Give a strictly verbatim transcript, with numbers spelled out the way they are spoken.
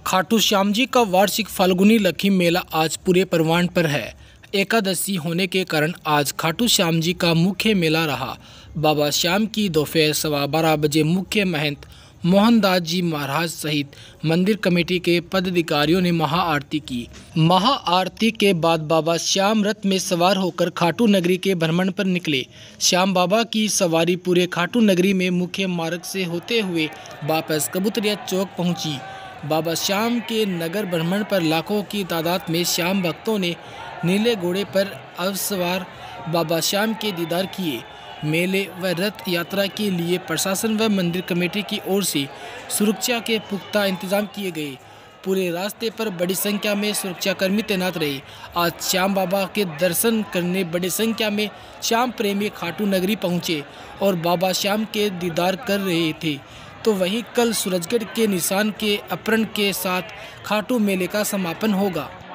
खाटू श्याम जी का वार्षिक फाल्गुनी लक्की मेला आज पूरे परवान पर है। एकादशी होने के कारण आज खाटू श्याम जी का मुख्य मेला रहा। बाबा श्याम की दोपहर सवा बारह बजे मुख्य महंत मोहनदास जी महाराज सहित मंदिर कमेटी के पदाधिकारियों ने महाआरती की। महाआरती के बाद बाबा श्याम रथ में सवार होकर खाटू नगरी के भ्रमण पर निकले। श्याम बाबा की सवारी पूरे खाटू नगरी में मुख्य मार्ग से होते हुए वापस कबूतरिया चौक पहुंची। बाबा श्याम के नगर भ्रमण पर लाखों की तादाद में श्याम भक्तों ने नीले घोड़े पर अवसवार बाबा श्याम के दीदार किए। मेले व रथ यात्रा के लिए प्रशासन व मंदिर कमेटी की ओर से सुरक्षा के पुख्ता इंतजाम किए गए। पूरे रास्ते पर बड़ी संख्या में सुरक्षाकर्मी तैनात रहे। आज श्याम बाबा के दर्शन करने बड़ी संख्या में श्याम प्रेमी खाटू नगरी पहुंचे और बाबा श्याम के दीदार कर रहे थे। तो वहीं कल सूरजगढ़ के निशान के अपहरण के साथ खाटू मेले का समापन होगा।